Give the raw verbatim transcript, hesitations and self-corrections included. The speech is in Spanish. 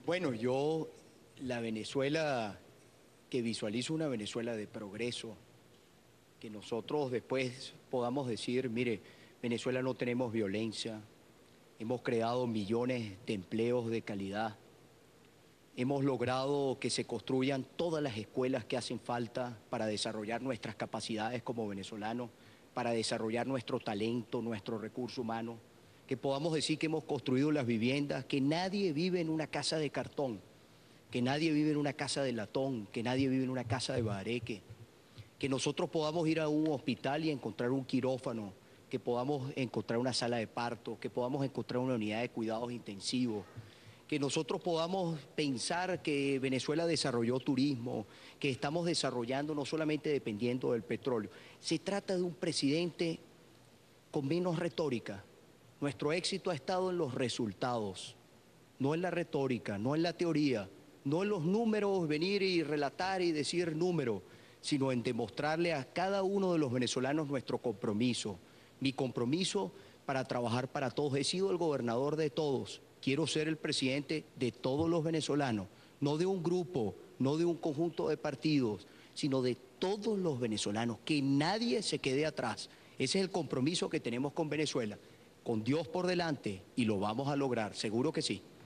Bueno, yo la Venezuela que visualizo una Venezuela de progreso, que nosotros después podamos decir, mire, Venezuela no tenemos violencia, hemos creado millones de empleos de calidad, hemos logrado que se construyan todas las escuelas que hacen falta para desarrollar nuestras capacidades como venezolanos, para desarrollar nuestro talento, nuestro recurso humano, que podamos decir que hemos construido las viviendas, que nadie vive en una casa de cartón, que nadie vive en una casa de latón, que nadie vive en una casa de bareque, que nosotros podamos ir a un hospital y encontrar un quirófano, que podamos encontrar una sala de parto, que podamos encontrar una unidad de cuidados intensivos, que nosotros podamos pensar que Venezuela desarrolló turismo, que estamos desarrollando no solamente dependiendo del petróleo. Se trata de un presidente con menos retórica. Nuestro éxito ha estado en los resultados, no en la retórica, no en la teoría, no en los números, venir y relatar y decir números, sino en demostrarle a cada uno de los venezolanos nuestro compromiso, mi compromiso para trabajar para todos. He sido el gobernador de todos, quiero ser el presidente de todos los venezolanos, no de un grupo, no de un conjunto de partidos, sino de todos los venezolanos, que nadie se quede atrás. Ese es el compromiso que tenemos con Venezuela, con Dios por delante, y lo vamos a lograr, seguro que sí.